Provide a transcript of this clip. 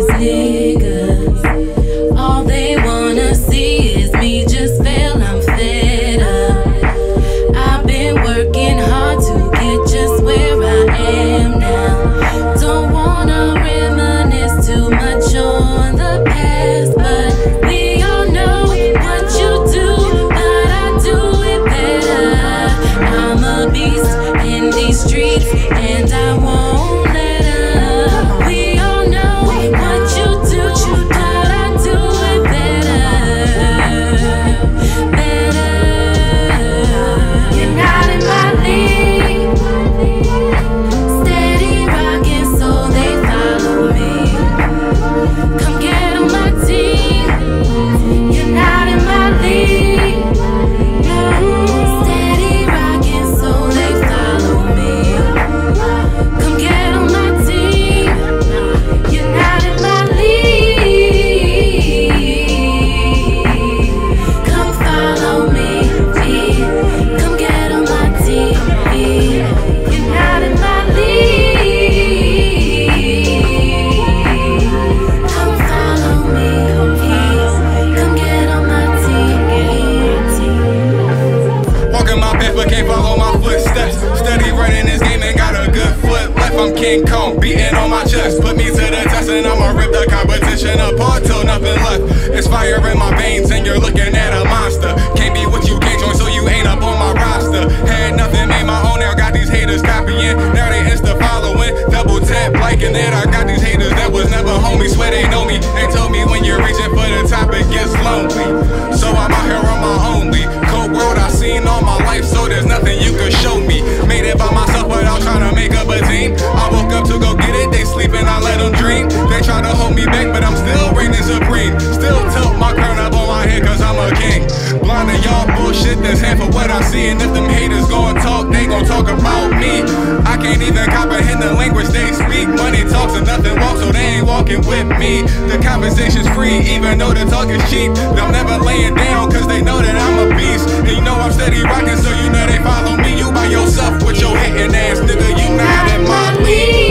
these niggas, all they wanna see is me just fail. I'm fed up. I've been working hard to get just where I am now. Don't wanna reminisce too much on the past, but we all know what you do, but I do it better. I'm a beast in these streets, and I won't let up. We all know what you do, but I do it better, better. You're not in my league. Steady rocking, so they follow me. Come get on my team. You're not in my league. Steady rocking, so they follow me. Come get on my team. You're not in my league. Come follow me. Come get on my team. You're not in my league. Come follow me. Come get on my team. Walking my path but can't follow my footsteps. Steady running this game and got a good foot left. I'm King Kong, beating on my chest. Put me to the test and I'ma rip the competition apart till nothing left. It's fire in my veins and you're looking at a monster. Can't be what you can't join, so you ain't up on my roster. Had nothing, made my own, now got these haters copying. Now they insta following, double tap liking it. I got these haters that was never homies, swear they know me. They told me when you're reaching for the top it gets lonely. So I'm out here on my own. Cold world I seen all my life, so there's nothing you can show me. Made it by myself without trying to make up a team. I woke up to go get it, they sleeping, I let them dream. They try to hold me back, but I'm still reigning supreme. Still tilt my crown up on my head cause I'm a king. Blind to y'all bullshit, that's half of what I see. And if them haters gon' talk, they gon' talk about me. I can't even comprehend the language they speak. Money talks and nothing walks, so they ain't walking with me. The conversation's free, even though the talk is cheap. They'll never lay it down cause they know that I'm a beast. And you know I'm steady rocking, so you know they follow me. You by yourself with your hating ass, nigga, you not in my league.